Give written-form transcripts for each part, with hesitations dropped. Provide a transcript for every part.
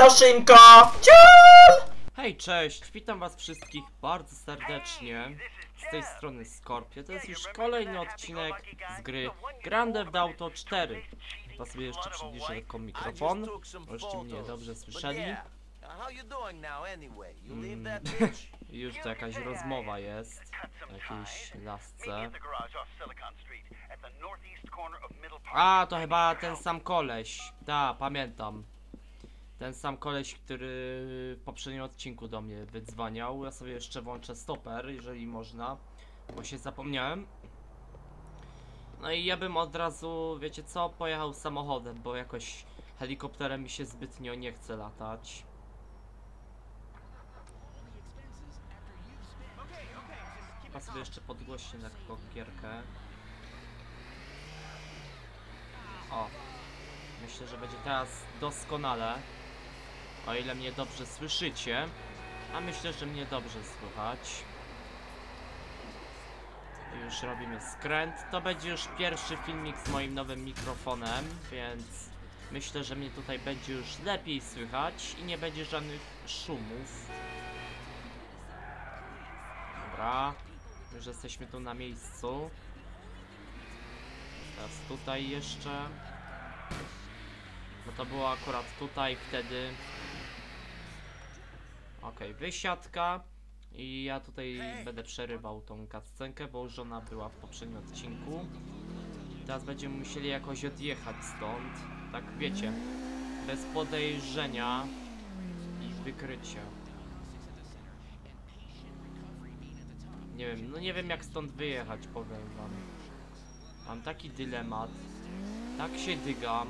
pizza szynka! Ciao! Hej, cześć! Witam was wszystkich bardzo serdecznie. Z tej strony Scorpio. To jest już kolejny odcinek z gry Grand Theft Auto 4. Chyba sobie jeszcze przybliżę lekko mikrofon, żebyście mnie dobrze słyszeli. Już to jakaś rozmowa jest o jakiejś lasce. A, to chyba ten sam koleś. Da, pamiętam. Ten sam koleś, który w poprzednim odcinku do mnie wydzwaniał. Ja sobie jeszcze włączę stoper, jeżeli można, bo się zapomniałem. No i ja bym od razu, wiecie co, pojechał samochodem, bo jakoś helikopterem mi się zbytnio nie chce latać. Chyba sobie jeszcze podgłośnie lekko gierkę. O, myślę, że będzie teraz doskonale. O ile mnie dobrze słyszycie, a myślę, że mnie dobrze słychać. Już robimy skręt. To będzie już pierwszy filmik z moim nowym mikrofonem, więc myślę, że mnie tutaj będzie już lepiej słychać i nie będzie żadnych szumów. Dobra, już jesteśmy tu na miejscu. Teraz tutaj jeszcze. No to było akurat tutaj wtedy. Okej, wysiadka. I ja tutaj będę przerywał tą cutscenkę, bo już ona była w poprzednim odcinku. Teraz będziemy musieli jakoś odjechać stąd. Tak wiecie, bez podejrzenia i wykrycia. Nie wiem, no nie wiem jak stąd wyjechać, powiem wam. Mam taki dylemat. Tak się dygam.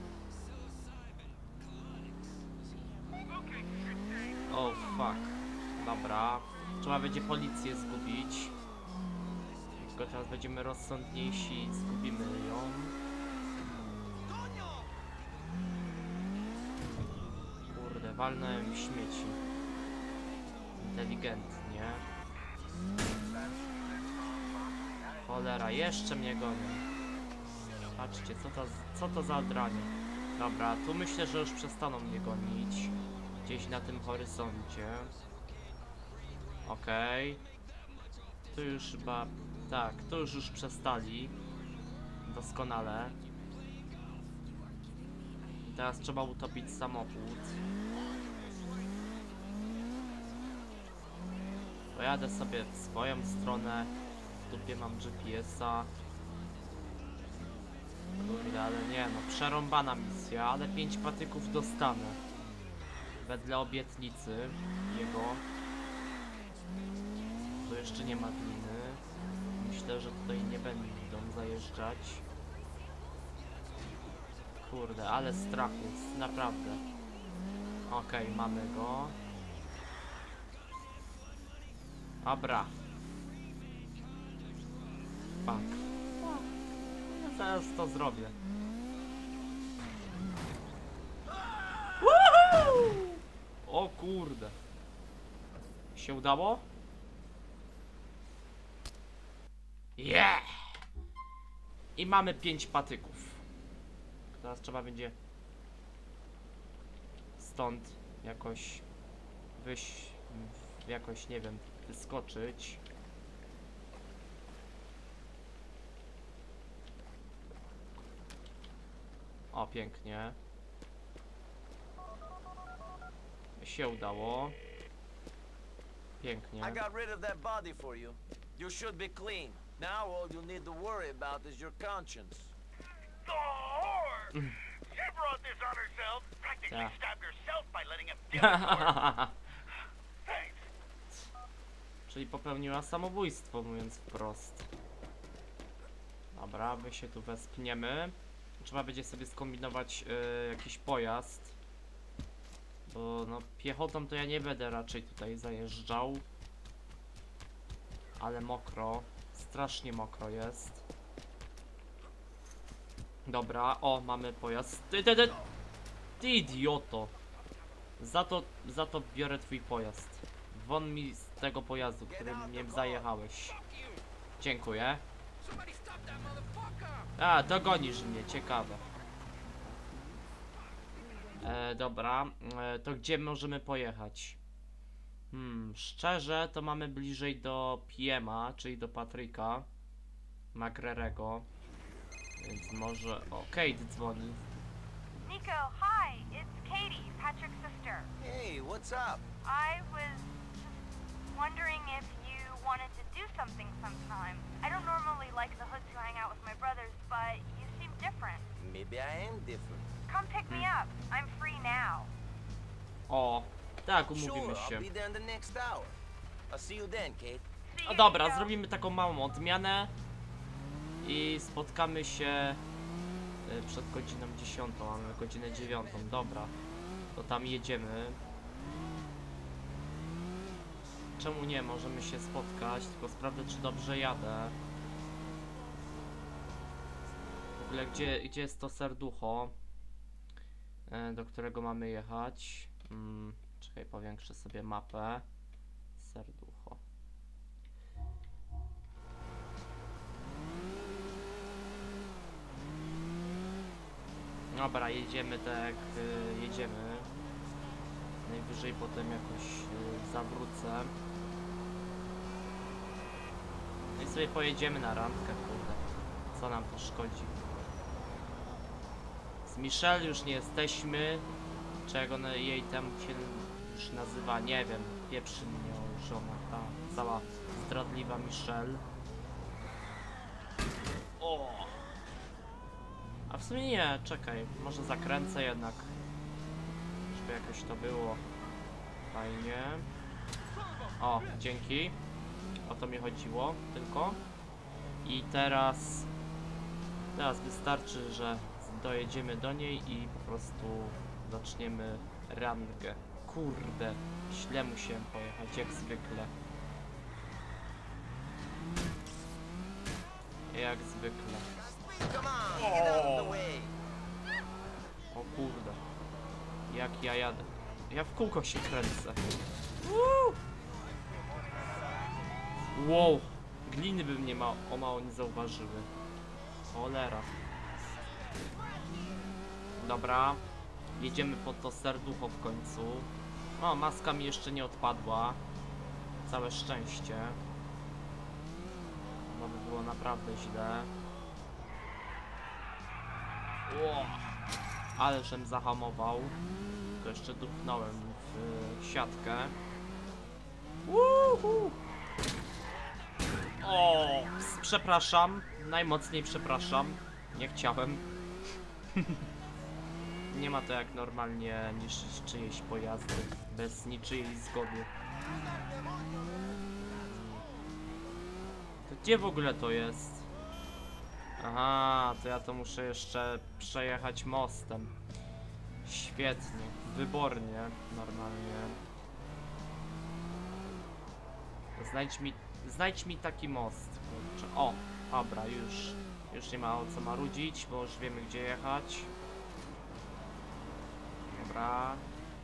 O fuck. Dobra. Trzeba będzie policję zgubić. Tylko teraz będziemy rozsądniejsi i zgubimy ją. Kurde, walnąłem w śmieci. Inteligentnie. Cholera, jeszcze mnie gonią. Patrzcie, co to za dranie. Dobra, tu myślę, że już przestaną mnie gonić. Gdzieś na tym horyzoncie. Okej. Tu już chyba... Tak, tu już przestali. Doskonale. I teraz trzeba utopić samochód. Pojadę sobie w swoją stronę. W dupie mam GPS-a. Kurde, ale nie no, przerąbana misja, ale 5 patyków dostanę. Wedle obietnicy jego. Tu jeszcze nie ma gliny. Myślę, że tutaj nie będą zajeżdżać. Kurde, ale strachu, naprawdę. Okej, mamy go. Dobra. Fuck. Ja zaraz to zrobię. Woohoo! O kurde. Się udało? Yeah! I mamy 5 patyków. Teraz trzeba będzie stąd jakoś wyjść, jakoś nie wiem, wyskoczyć. O, pięknie. Się udało. Pięknie. I got rid of that body for you. You should be clean. Now all you need to worry about is your conscience. The whore! She brought this on herself. Practically stabbed herself by letting him do it. Thanks. Czyli popełniła samobójstwo, mówiąc wprost. Dobra, my się tu wespniemy. Trzeba będzie sobie skombinować jakiś pojazd. Bo no piechotą to ja nie będę raczej tutaj zajeżdżał. Ale mokro. Strasznie mokro jest. Dobra, o, mamy pojazd. Ty idioto. Za to biorę twój pojazd. Won mi z tego pojazdu, którym mnie zajechałeś. Dziękuję. A, dogonisz mnie, ciekawe. Dobra, to gdzie możemy pojechać? Szczerze to mamy bliżej do PM-a, czyli do Patryka McGrerego. Więc może... O, Kate dzwoni. Nico, hi, it's Katie, Patrick's sister. Hey, what's up? I was just wondering if you wanted to do something sometime. I don't normally like the hoods who hang out with my brothers, but you seem different. Maybe I am different. Come pick me up. I'm free now. O, tak, Sure, umówimy I'll się. be there in the next hour. I'll see you then, Kate. See No you, dobra, Nico. zrobimy taką małą odmianę i spotkamy się przed godziną 10, mamy godzinę 9, dobra, to tam jedziemy. Czemu nie, możemy się spotkać, tylko sprawdzę, czy dobrze jadę. W ogóle gdzie jest to serducho, do którego mamy jechać? Czekaj, powiększę sobie mapę. Serducho. Dobra, jedziemy tak, jedziemy. Najwyżej potem jakoś zawrócę. No i sobie pojedziemy na randkę, kurde. Co nam to szkodzi? Z Michelle już nie jesteśmy. Czego jej tam się już nazywa, nie wiem. Pieprzy mnie żona, ta cała zdradliwa Michelle. O! A w sumie nie, czekaj, może zakręcę jednak, żeby jakoś to było fajnie. O, dzięki. O to mi chodziło tylko. I teraz wystarczy, że dojedziemy do niej i po prostu zaczniemy randkę. Kurde, źle musiałem pojechać, jak zwykle. Jak zwykle. Come on, get out of the way. O kurde. Jak ja jadę. Ja w kółko się kręcę. Wow. Gliny by mnie o mało nie zauważyły. Cholera. Dobra. Jedziemy po to serducho w końcu. O, maska mi jeszcze nie odpadła. Całe szczęście. Bo by było naprawdę źle. Wow. Ale żem zahamował. To jeszcze dupnąłem w siatkę. O, przepraszam. Najmocniej przepraszam. Nie chciałem. Nie ma to jak normalnie niszczyć czyjeś pojazdy bez niczyjej zgody. To gdzie w ogóle to jest? Aha, to ja to muszę jeszcze przejechać mostem. Świetnie, wybornie, normalnie. Znajdź mi taki most, kurczę. O, dobra, już nie ma o co marudzić, bo już wiemy gdzie jechać. Dobra.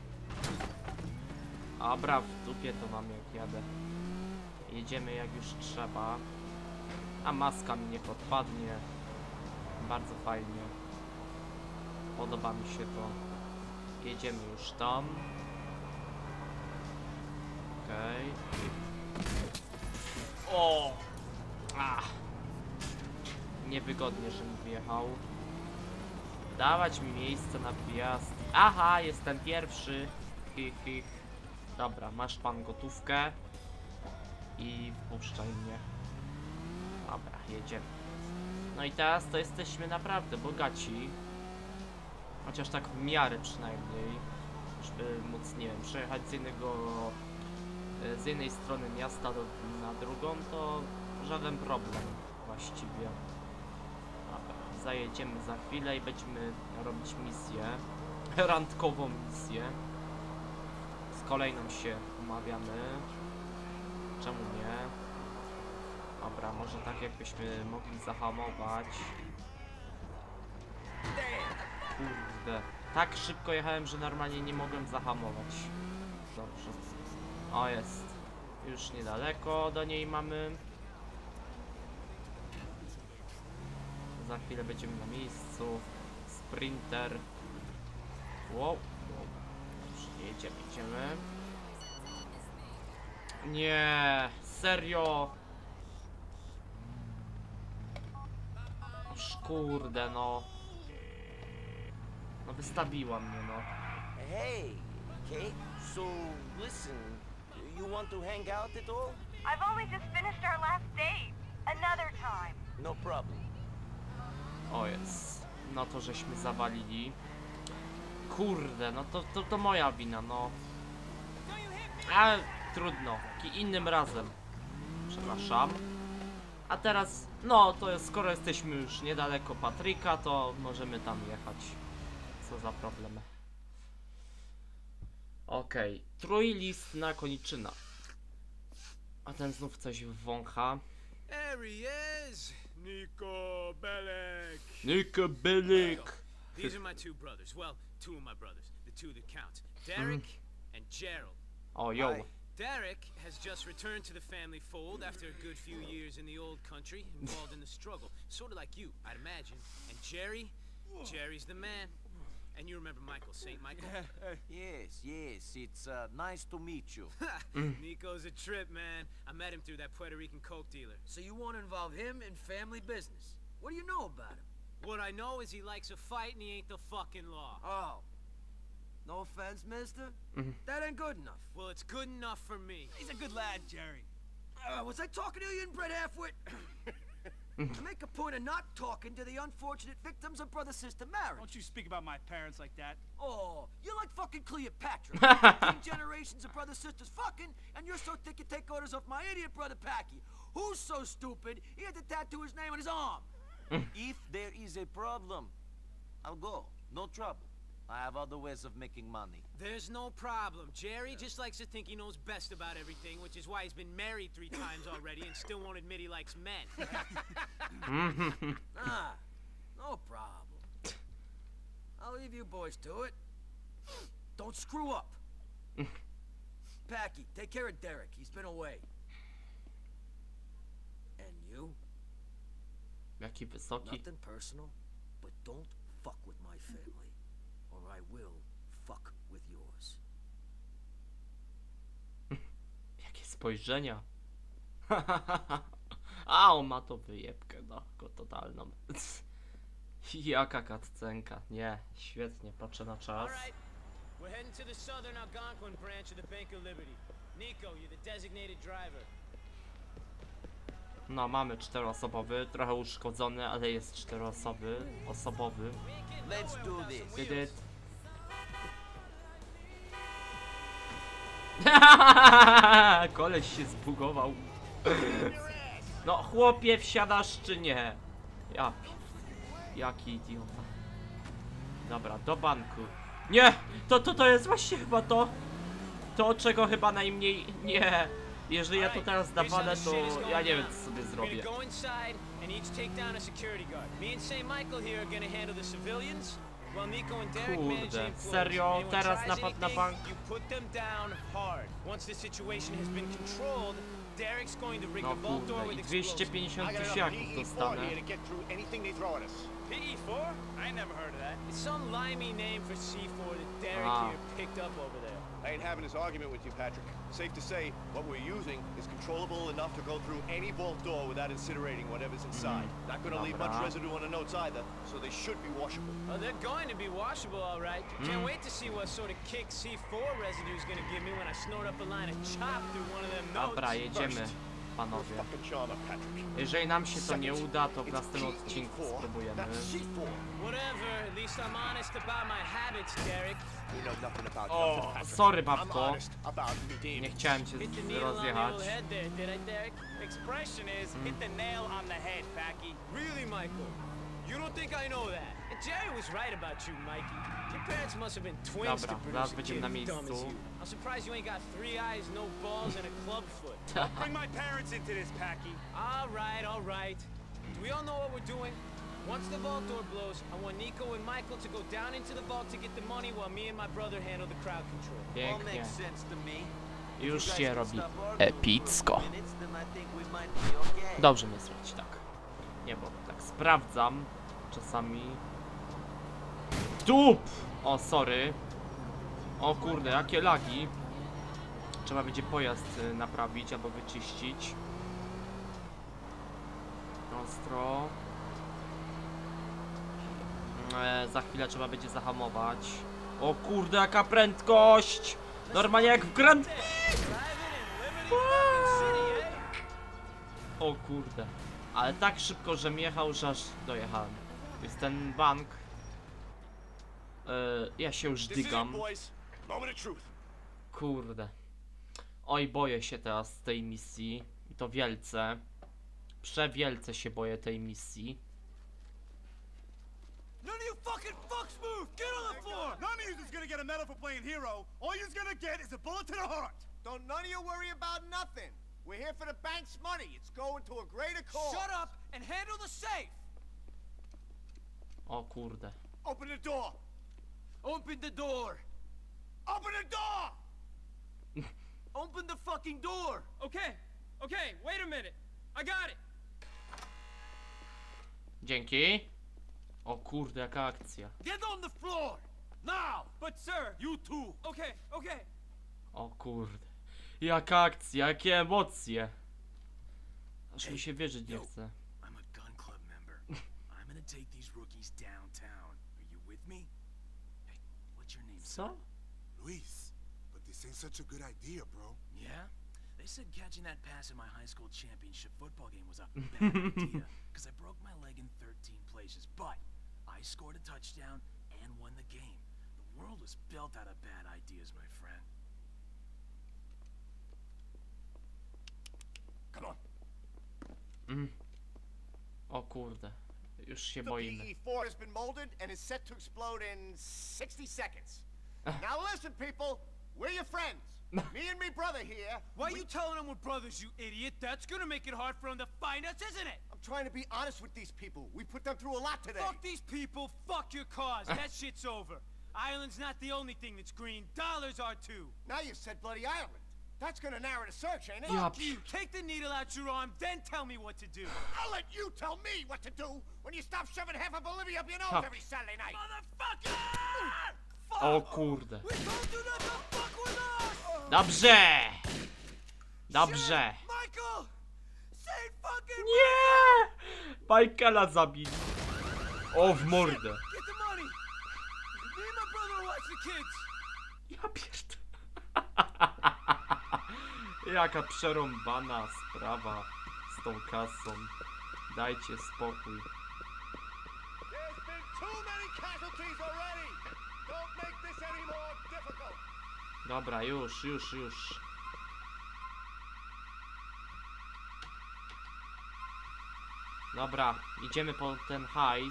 Dobra, w dupie to mam jak jadę. Jedziemy jak już trzeba. A maska mi niech odpadnie. Bardzo fajnie. Podoba mi się to. Jedziemy już tam. Okej. O! Ach. Niewygodnie, żebym wjechał. Dawać mi miejsce na wjazd. Aha, jestem pierwszy. Dobra, masz pan gotówkę. I wpuszczaj mnie. Dobra, jedziemy. No i teraz to jesteśmy naprawdę bogaci. Chociaż tak w miarę przynajmniej. Żeby móc, nie wiem, przejechać z jednej strony miasta na drugą, to żaden problem właściwie. Dobra, zajedziemy za chwilę i będziemy robić misję. Randkową misję. Z kolejną się umawiamy. Czemu nie? Dobra, może tak jakbyśmy mogli zahamować. Kurde. Tak szybko jechałem, że normalnie nie mogłem zahamować. Dobrze. O, jest. Już niedaleko do niej mamy. Za chwilę będziemy na miejscu. Sprinter. Wow. Dobrze, jedziemy. Nie, serio. Aż kurde, no. No wystawiła mnie, no. Hey, Kate. So, listen, you want to hang out at all? I've only just finished our last date. Another time. No problem. O jest. No to żeśmy zawalili. Kurde, no to moja wina, no. Ale trudno. Innym razem. Przepraszam. A teraz, no to jest, skoro jesteśmy już niedaleko Patryka, to możemy tam jechać. Co za problem. Okej. Trójlistna koniczyna. A ten znów coś wącha. There he is, Niko Bellic. Niko Bellic. These are my two brothers. Well, two of my brothers. The two that count. Derek and Gerald. O, yo. Hi. Derek has just returned to the family fold after a good few years in the old country, involved in the struggle. Sort of like you, I'd imagine. And Jerry's the man. And you remember Michael, St. Michael? Yes, it's nice to meet you. Nico's a trip, man. I met him through that Puerto Rican coke dealer. So you want to involve him in family business? What do you know about him? What I know is he likes a fight and he ain't the fucking law. Oh. No offense, mister. That ain't good enough. Well, it's good enough for me. He's a good lad, Jerry. Was I talking to you, inbred halfwit? I make a point of not talking to the unfortunate victims of brother-sister marriage. Don't you speak about my parents like that. Oh, you're like fucking Cleopatra. 15 generations of brother-sisters fucking, and you're so thick you take orders off my idiot brother Packy. Who's so stupid he had to tattoo his name on his arm? If there is a problem, I'll go. No trouble. I have other ways of making money. There's no problem. Jerry just likes to think he knows best about everything, which is why he's been married 3 times already and still won't admit he likes men. Ah, no problem. I'll leave you boys to it. Don't screw up. Packy, take care of Derek. He's been away. And you? Jaki wysoki. Nothing personal, but don't fuck with my family, or I will fuck with yours. Jakie spojrzenia. A on ma to wyjebkę, no, totalną. Jaka katcenka. Nie, świetnie, patrzę na czas. Alright, we're heading to the southern Algonquin branch of the Bank of Liberty. Nico, you're the designated driver. No, mamy 4-osobowy, trochę uszkodzony, ale jest 4-osobowy. Let's do this. Did it. Koleś się zbugował. No, chłopie, wsiadasz czy nie? Ja jaki idiota. Dobra, do banku. Nie! To jest właśnie chyba to, czego chyba najmniej... Nie! Jeżeli ja to teraz dawalę, to ja nie wiem, co sobie zrobię. Go inside and each take down a security guard. Me and St. Michael here are gonna handle the civilians, while Nico and Derek manage the Kurde, employees. serio? Anyone Teraz tries napad na anything, bank? you put them down hard. Once the situation has been controlled, Derek's going to rig No the vault door kurde, i with explosives. 250 I got enough tysiaków PE4 dostanę. here to get through anything they throw at us. PE4? I ain't never heard of that. It's some limey name for C4 that Derek Ah. here picked up over there. I ain't having this argument with you, Patrick. Safe to say, what we're using is controllable enough to go through any vault door without incinerating whatever's inside. Not gonna leave much Dobra. residue on the notes either, so they should be washable. Oh, they're going to be washable, all right. Can't wait to see what sort of kick C4 residue's gonna give me when I snort up a line of chop through one of them notes. Dobra, jedziemy, panowie. Fucking charmer, Patrick. Jeżeli nam się to nie uda, to w następnym odcinku spróbujemy. That's C4. Whatever, at least I'm honest about my habits, Derek. You know nothing about O, nothing, Patrick. sorry, I'm babko. honest about me, Dave. Nie chciałem cię Hit the needle on the rozjechać. old head there, did I, Derek? Expression is, hit the nail on the head, Packy. Really, Michael? You don't think I know that? And Jerry was right about you, Mikey. Your parents must have been twins Dobra, to produce zaraz a będziemy kid na as dumb as miejscu. you. I'm surprised you ain't got 3 eyes, no balls, and a club foot. Bring my parents into this, Packy. All right. Do we all know what we're doing? Once the vault door blows, I want Nico and Michael to go down into the vault to get the money while me and my brother handle the crowd control. All Pięknie. makes sense to me. If Już you guys się can robi stop arguing epicko. for 2 minutes, then I think we might be okay. Dobrze mnie zrobić, tak. Nie, bo tak sprawdzam czasami. Dup! O, sorry. O kurde, jakie lagi. Trzeba będzie pojazd naprawić albo wyczyścić. Ostro. Za chwilę trzeba będzie zahamować. O kurde, jaka prędkość! Normalnie jak w Grand... O kurde. Ale tak szybko, żem jechał, że aż dojechałem. Jest ten bank. Ja się już dygam. Kurde. Oj, boję się teraz tej misji. I to wielce. Przewielce się boję tej misji. None of you fucking fucks move! Get on the floor! None of you is gonna get a medal for playing hero. All you're gonna get is a bullet to the heart. Don't none of you worry about nothing. We're here for the bank's money. It's going to a greater cause. Shut up and handle the safe! O kurde. Open the door. Open the door! Open the door! Open the fucking door! Okay, okay, wait a minute. I got it. Dzięki. O kurde, jaka akcja. Get on the floor! Now! But sir, You too! okay, okay. O kurde. Jaka akcja, jakie emocje. Aż mi się wierzyć nie chce. I'm a gun club member. I'm gonna take these rookies downtown. Are you with me? Hey, what's your name, sir? Co? Luis, but this ain't such a good idea, bro. Yeah? They said catching that pass in my high school championship football game was a bad idea because I broke my leg in 13 places, but I scored a touchdown and won the game. The world was built out of bad ideas, my friend. Come on. O kurde. Już się The boimy. PE-4 has been molded and is set to explode in 60 seconds. Now listen, people. We're your friends. Me and me brother here. Why are you telling them we're brothers, you idiot? That's gonna make it hard for them to find us, isn't it? I'm trying to be honest with these people. We put them through a lot today. Fuck these people, fuck your cause. That shit's over. Ireland's not the only thing that's green. Dollars are too. Now you said bloody Ireland. That's gonna narrow the search, ain't it? Yeah. Fuck you. Take the needle out your arm, then tell me what to do. I'll let you tell me what to do when you stop shoving half of Bolivia up your nose Fuck. every Saturday night. Motherfucker! O kurde. We told you not to fuck with us! Dobrze! Dobrze! Michael! Say fucking Nie! Michaela zabili. O, w mordę. Get the money! Me and my brother will watch the kids! Ja pierd... Jaka przerąbana sprawa z tą kasą. Dajcie spokój. There's been too many casualties already. Don't make this any more difficult. Dobra, już. Dobra, idziemy po ten hajs.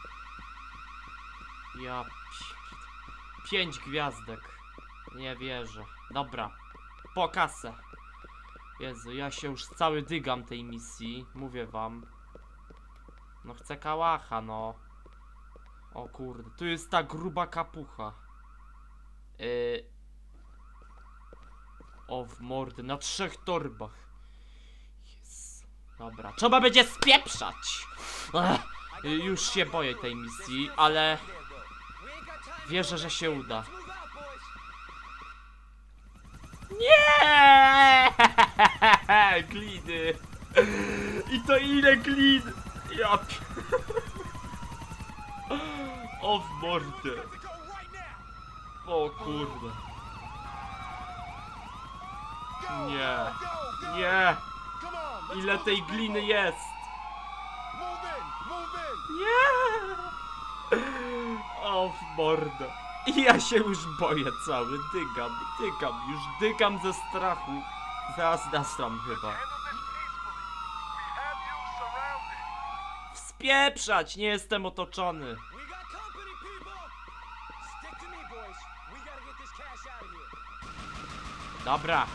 Ja pierd... 5 gwiazdek. Nie wierzę. Dobra, po kasę. Jezu, ja się już cały dygam tej misji. Mówię wam. No chcę kałacha, no. O kurde, tu jest ta gruba kapucha. O, w mordy, na 3 torbach. Jezu. Dobra, trzeba będzie spieprzać. Już się boję tej misji, ale wierzę, że się uda. Nie! Gliny. I to ile glin? Ja o, w mordę. O kurde. Nie. Nie. Ile tej gliny jest? Nie. O, w mordę. I ja się już boję cały. Dygam ze strachu. Zaraz nastram chyba. Wspieprzać! Nie jestem otoczony. We got company, people! Stick to me, boys. We gotta get this cash out of here. Dobra.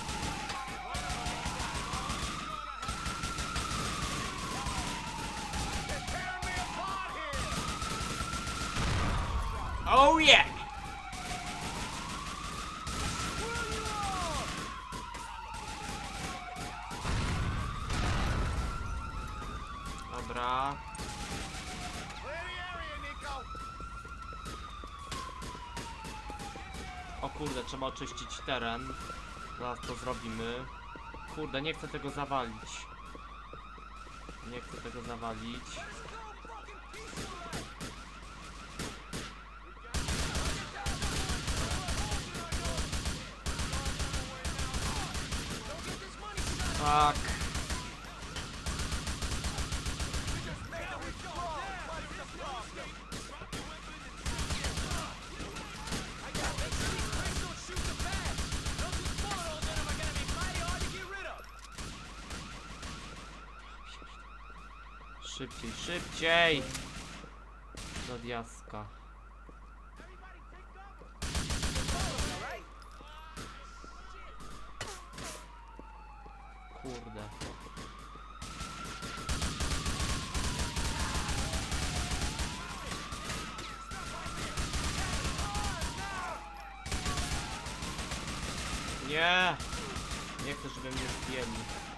Oh yeah! Dobra. kurde, trzeba oczyścić teren. Zaraz to zrobimy. Kurde, nie chcę tego zawalić. Nie chcę tego zawalić. Tak. Szybciej, szybciej! Do diaska. Kurde. Nie! Nie chcę, żeby mnie zdjęli.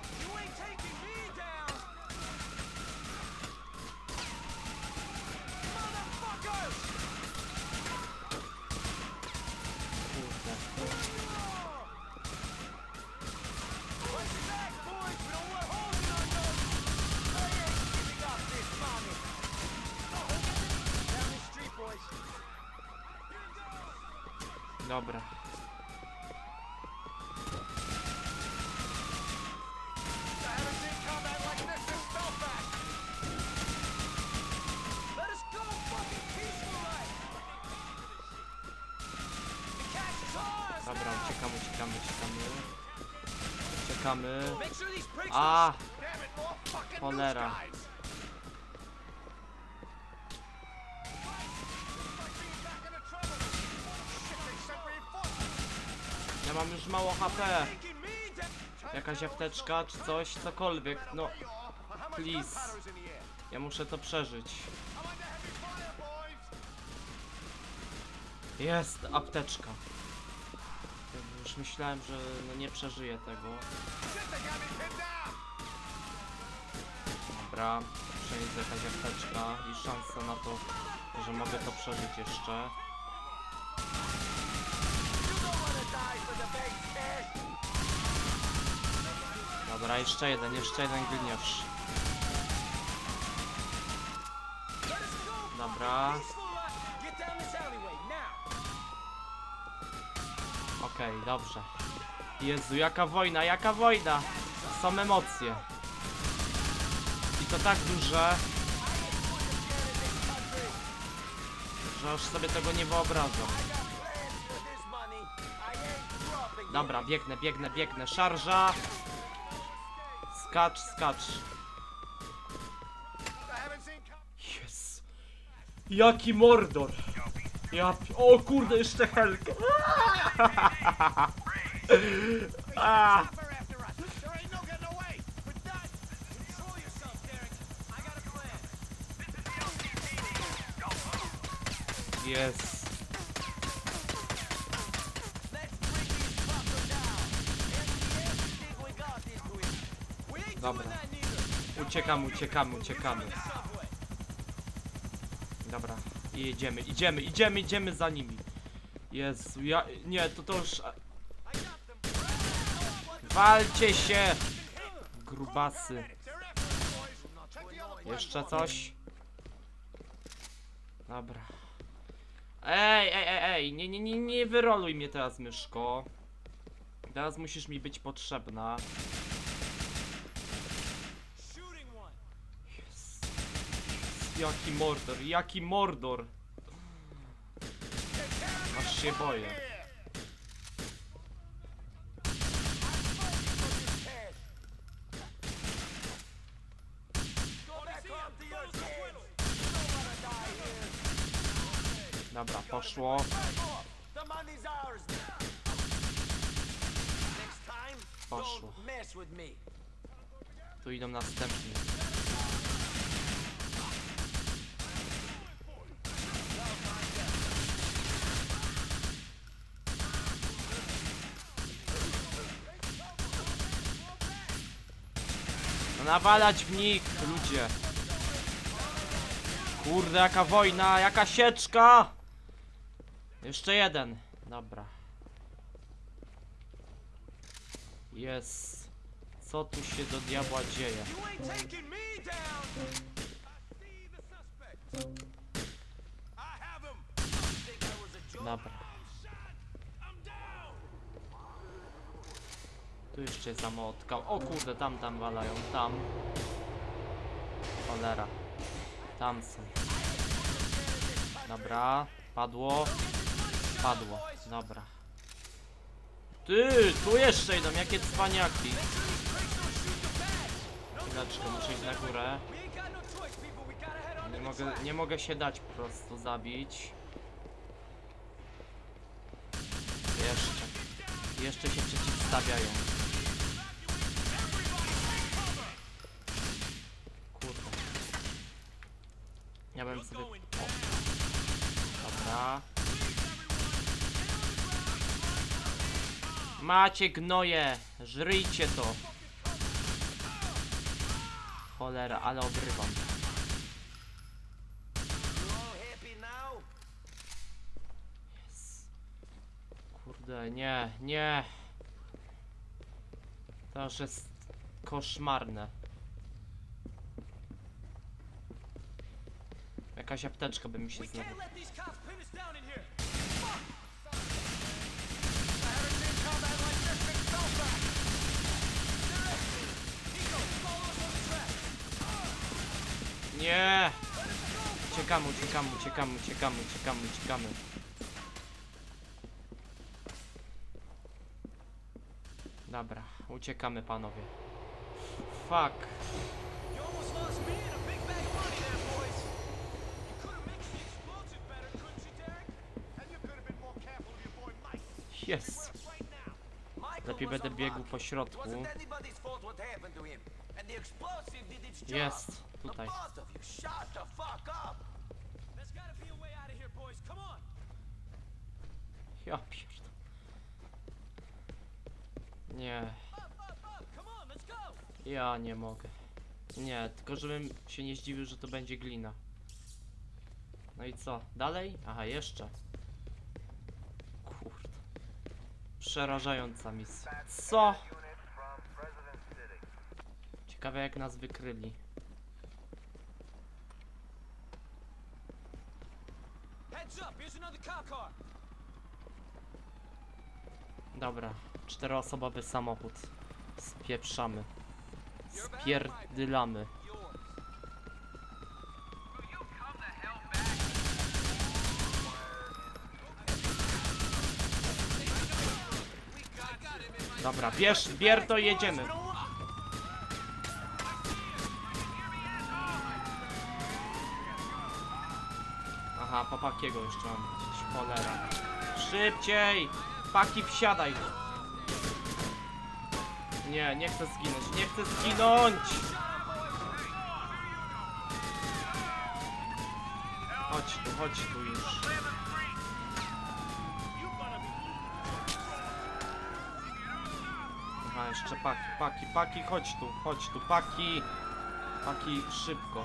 Dobra. Dobra, uciekamy. A! Cholera. Ja mam już mało HP. Jakaś apteczka czy coś, cokolwiek, no. Please. Ja muszę to przeżyć. Jest apteczka. Już myślałem, że no nie przeżyję tego. Dobra, przynajmniej jest jakaś apteczka i szansa na to, że mogę to przeżyć jeszcze. Dobra, jeszcze jeden gliniarz. Dobra. Okej, dobrze. Jezu, jaka wojna, jaka wojna! Są emocje. I to tak duże, że aż sobie tego nie wyobrażam. Dobra, biegnę. Szarża! Skacz. Yes. Jaki mordor! O kurde, jeszcze helkę! Yes. Dobra. Uciekamy. Dobra. I idziemy za nimi. Jezu, nie, to już... Walcie się! Grubasy. Jeszcze coś? Dobra. Ej, nie wyroluj mnie teraz, myszko. Teraz musisz mi być potrzebna. Yes. Jaki mordor! Aż się boję. Dobra, poszło. Poszło. Tu idą następni. No nawalać w nich, ludzie. Kurde, jaka wojna, jaka sieczka! Jeszcze jeden. Dobra. Jest. Co tu się do diabła dzieje? Dobra. Tu jeszcze zamotka. O kurde, tam walają, tam. Cholera. Tam są. Dobra, padło. Padło, dobra. Ty, tu jeszcze idą, jakie cwaniaki. Chwileczkę, muszę iść na górę. Nie mogę się dać po prostu zabić. Jeszcze się przeciwstawiają. Kurde. Ja bym sobie... O. Dobra. Macie gnoje! Żryjcie to! Cholera, ale obrywam. Kurde, nie. To już jest koszmarne. Jakaś apteczka by mi się znalazła. Nie! Uciekamy. Dobra, uciekamy panowie. Fuck. Jest. Lepiej będę biegł po środku. Jest, tutaj. Ja pierdolę. Nie. Ja nie mogę. Nie, tylko żebym się nie zdziwił, że to będzie glina. No i co? Dalej? Aha, jeszcze. Kurde. Przerażająca misja. Co? Ciekawe jak nas wykryli. Dobra, 4-osobowy samochód. Spieprzamy. Spierdylamy. Dobra, bierz to i jedziemy. Aha, papakiego jeszcze mam. Cholera. Szybciej! Paki, wsiadaj! Nie chcę zginąć! Chodź tu już. Aha, jeszcze paki, chodź tu, paki! Paki, szybko.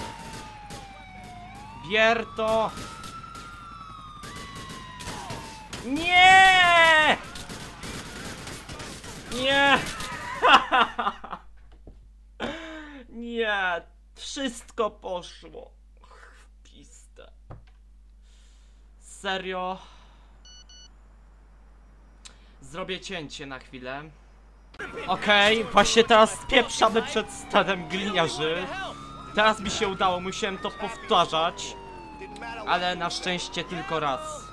Bier to! Nie! Nie! Nie! Wszystko poszło. Piste. Serio? Zrobię cięcie na chwilę. Okej, właśnie teraz spieprzamy przed stadem gliniarzy. Teraz mi się udało, musiałem to powtarzać. Ale na szczęście tylko raz.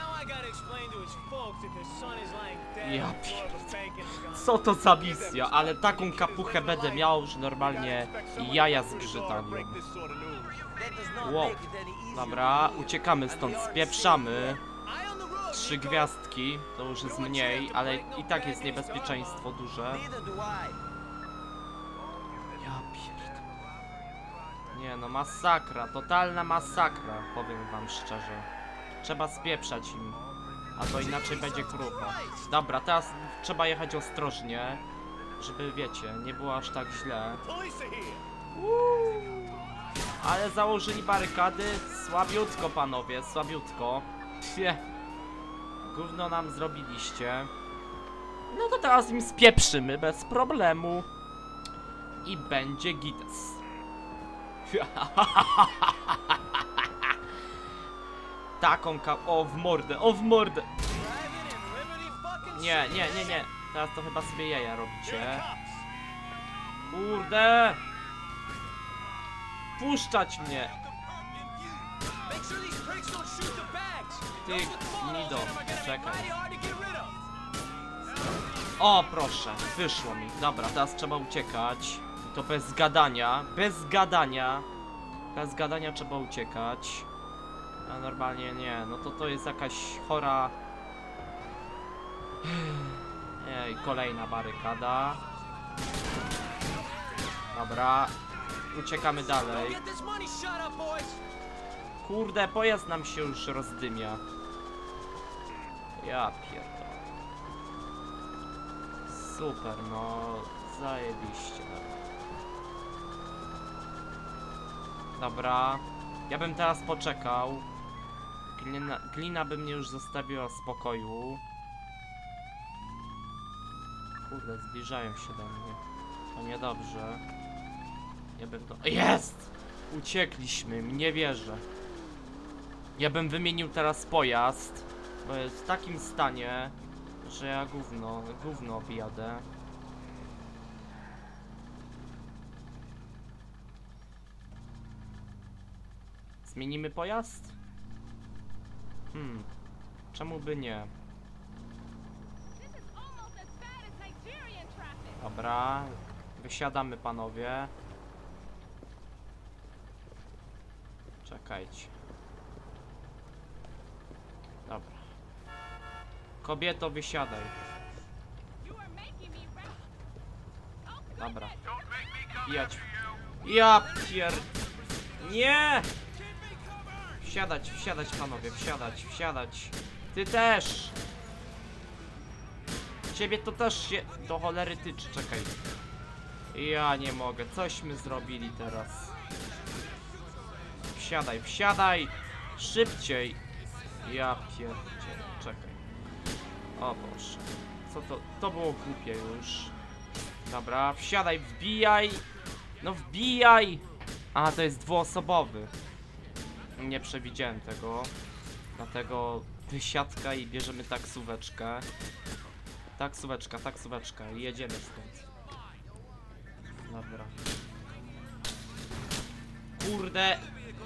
Ja pierdolę. Co to za misja, ale taką kapuchę będę miał, że normalnie jaja zgrzytają. Wow. Dobra, uciekamy stąd, spieprzamy. 3 gwiazdki, to już jest mniej, ale i tak jest niebezpieczeństwo duże. Ja pierdolę. Nie no, masakra, totalna masakra, powiem wam szczerze. Trzeba spieprzać im, a to inaczej będzie krucho. Dobra, teraz trzeba jechać ostrożnie, żeby wiecie, nie było aż tak źle. Ale założyli barykady, słabiutko panowie, słabiutko. Gówno nam zrobiliście. No to teraz im spieprzymy bez problemu. I będzie gites. Taką o w mordę, o w mordę. Nie. Teraz to chyba sobie jaja robicie. Kurde. Puszczać mnie. Ty gnido, czekaj. O, proszę, wyszło mi. Dobra, teraz trzeba uciekać. To bez gadania, bez gadania. Bez gadania trzeba uciekać. A normalnie nie, no to jest jakaś chora... Ej, kolejna barykada. Dobra, uciekamy dalej. Kurde, pojazd nam się już rozdymia. Ja pierdolę. Super, no zajebiście. Dobra, ja bym teraz poczekał. Glina by mnie już zostawiła w spokoju. Kurde, zbliżają się do mnie. To niedobrze. Ja bym to... Jest! Uciekliśmy, nie wierzę. Ja bym wymienił teraz pojazd, bo jest w takim stanie, że ja gówno objadę. Zmienimy pojazd? Czemu by nie? Dobra, wysiadamy panowie. Czekajcie. Dobra. Kobieto, wysiadaj. Dobra. Jadź. Ja pier... Nie! Wsiadać panowie, wsiadać. Ty też! Ciebie to też się do cholery tyczy, czekaj. Ja nie mogę, cośmy zrobili teraz. Wsiadaj! Szybciej! Ja pierdzielę, czekaj. O Boże. Co to? To było głupie już. Dobra, wsiadaj, wbijaj! No wbijaj! A, to jest dwuosobowy. Nie przewidziałem tego. Dlatego wysiadka i bierzemy taksóweczkę. Taksóweczka i jedziemy stąd. Dobra. Kurde.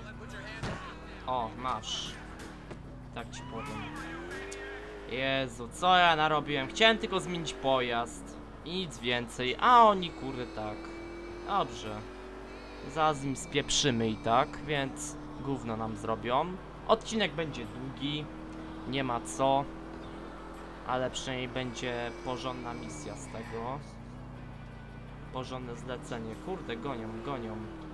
O, masz. Tak ci powiem. Jezu, co ja narobiłem? Chciałem tylko zmienić pojazd. I nic więcej. A oni kurde tak. Dobrze. Zaraz im spieprzymy i tak, więc gówno nam zrobią. Odcinek będzie długi. Nie ma co. Ale przynajmniej będzie porządna misja z tego. Porządne zlecenie. Kurde, gonią.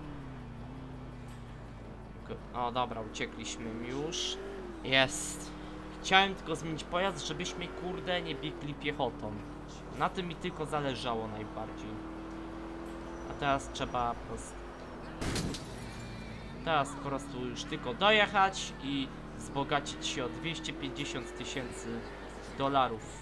O, dobra, uciekliśmy już. Jest. Chciałem tylko zmienić pojazd, żebyśmy, kurde, nie biegli piechotą. Na tym mi tylko zależało najbardziej. A teraz trzeba po prostu już tylko dojechać i wzbogacić się o 250 000 dolarów.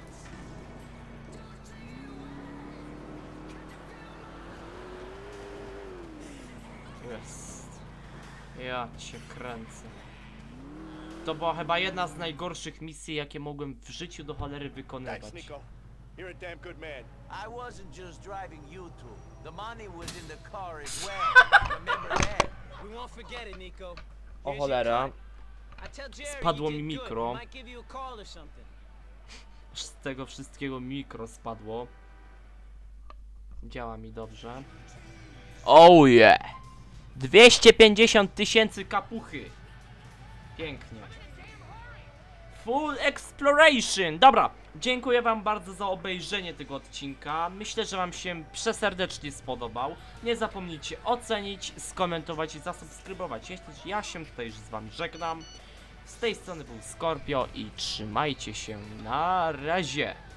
Jest. Ja cię kręcę. To była chyba jedna z najgorszych misji, jakie mogłem w życiu do cholery wykonywać. Thanks, Nico. You're a damn good man. I wasn't just driving you two. The money was in the car as well. Remember that? We won't forget it, Nico. O cholera. Spadło mi mikro. Z tego wszystkiego mikro spadło. Działa mi dobrze. Oh yeah! 250 000 kapuchy. Pięknie. Full exploration. Dobra, dziękuję wam bardzo za obejrzenie tego odcinka. Myślę, że wam się przeserdecznie spodobał. Nie zapomnijcie ocenić, skomentować i zasubskrybować. Ja się tutaj już z wami żegnam. Z tej strony był Scorpio i trzymajcie się. Na razie.